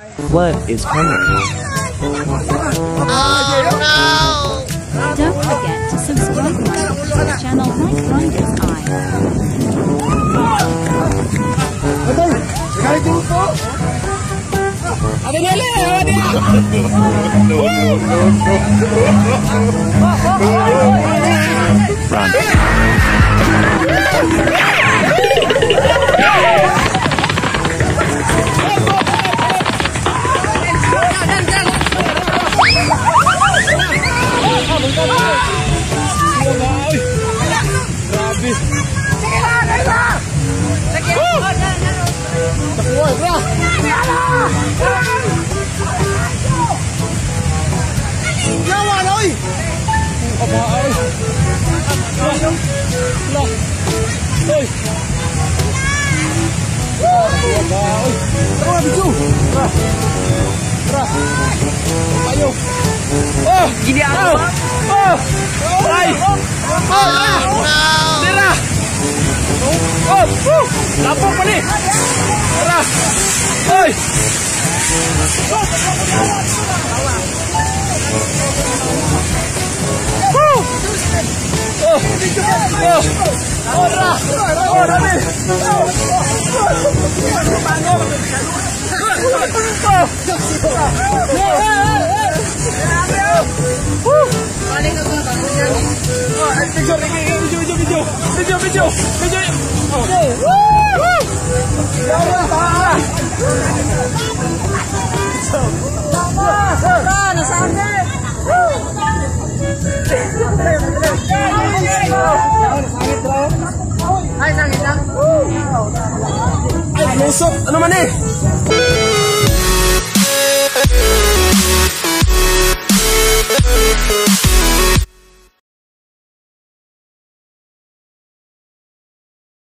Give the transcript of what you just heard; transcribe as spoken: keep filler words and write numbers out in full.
Flood is coming. Oh, no! Don't forget to subscribe to the channel like Ronda's Eye. Run. Gini ako. Oh! Ay! Tira! Oh! Oh! Lapo pa ni! Tira! Ay! Oh! Oh! Oh! Ora! Ora ni! Video, video, video, video, video. Ay, lusok. Ano man eh?